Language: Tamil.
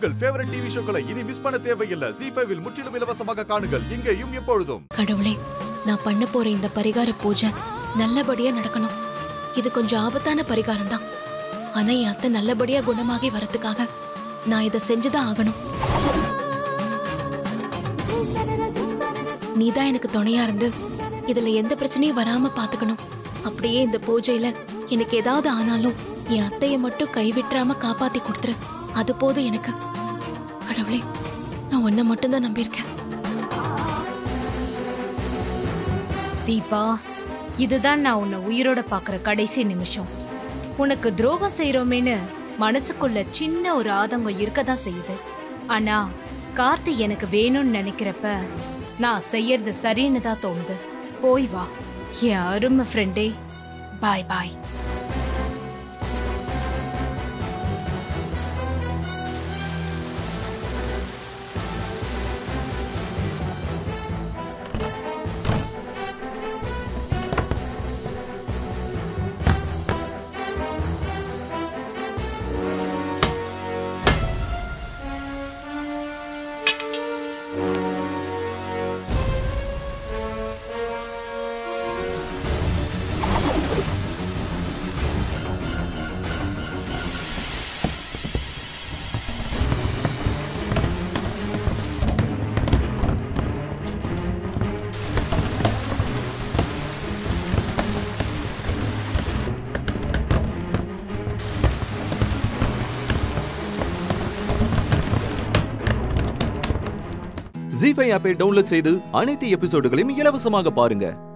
உங்கள் ஃபேவரட் டிவி ஷோக்களை இனி மிஸ் பண்ண தேவையில்லை. Zee5 இல் முற்றிலும் இலவசமாக காணுங்கள். இங்கேயும் எப்பொழுதும். கடவுளே, நான் பண்ண போற இந்த பரிகார பூஜை நல்லபடியா நடக்கணும். இது கொஞ்சம் ஆபத்தான பரிகாரம் தான். ஆனா என் அத்தை நல்லபடியா குணமாகி வரதுக்காக நான் இதை செஞ்சுதான் ஆகணும். நீதான் எனக்கு துணையா இருந்து இதுல எந்த பிரச்சனையும் வராம பாத்துக்கணும். அப்படியே இந்த பூஜையில எனக்கு ஏதாவது ஆனாலும் என் அத்தையை மட்டும் கைவிட்டுறாம காப்பாத்தி கொடுத்துரு. அது போதும் எனக்கு. கடவுளே, நான் உன்னை மட்டும்தான் நம்பியிருக்கேன். தீபா, இதுதான் நான் உன்னை உயிரோட பாக்குற கடைசி நிமிஷம். உனக்கு துரோகம் செய்யறோமேன்னு மனசுக்குள்ள சின்ன ஒரு ஆதங்கம் இருக்கதான் செய்யுது. ஆனா கார்த்தி எனக்கு வேணும்னு நினைக்கிறப்ப நான் செய்யறது சரின்னு தான் தோணுது. போய் வா என் அருமை ஃப்ரெண்டே. பாய் பாய். Zee5 ஆப்பை டவுன்லோட் செய்து அனைத்து எபிசோடுகளையும் இலவசமாக பாருங்க.